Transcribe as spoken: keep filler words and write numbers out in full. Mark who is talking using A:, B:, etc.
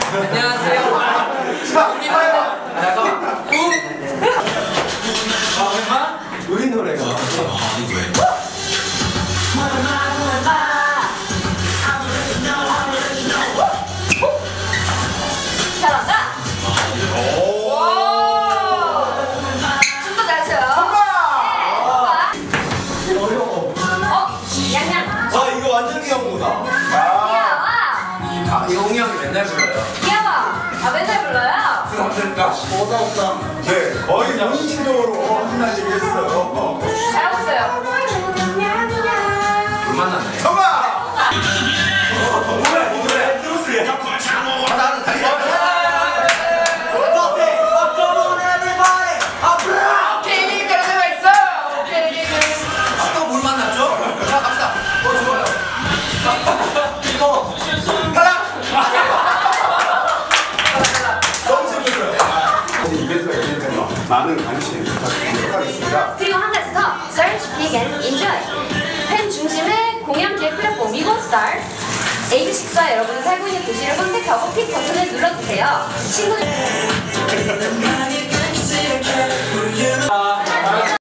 A: 안녕하세요. 우리 노래. 잠깐만. 우. 아, 얼마?
B: 우리 노래가.
C: 잘한다. 오. 춤도 잘 춰요. 네.
B: 어려워.
C: 어, 양양.
B: 아, 이거 완전 귀여운 거다.
C: 귀여워.
A: 아, 용이 형이 맨날 불러요.
C: 귀여워. 아, 맨날 불러요?
B: 그러니까 뭐가 없다. 네, 거의 무의식적으로 한날 얘기했어요.
C: 잘하고 있어요.
A: 물 만났네.
B: 정말! 뭐야, 이 노래? 트로스야. 아, 나는 다시
A: 물 만났죠? 자, 갑시다. 어, 좋아요. 이거.
B: 가라! 너무 재밌어요. 이벤트가 이벤트가 많은 관심 부탁드리겠습니다.
C: 그리고 한 가지 더. Search, Pick and Enjoy. 팬 중심의 공연 기획 플랫폼 위고스타. 에이비식스와 여러분이 살고 있는 도시를 선택하고 픽 버튼을 눌러주세요. 친구들.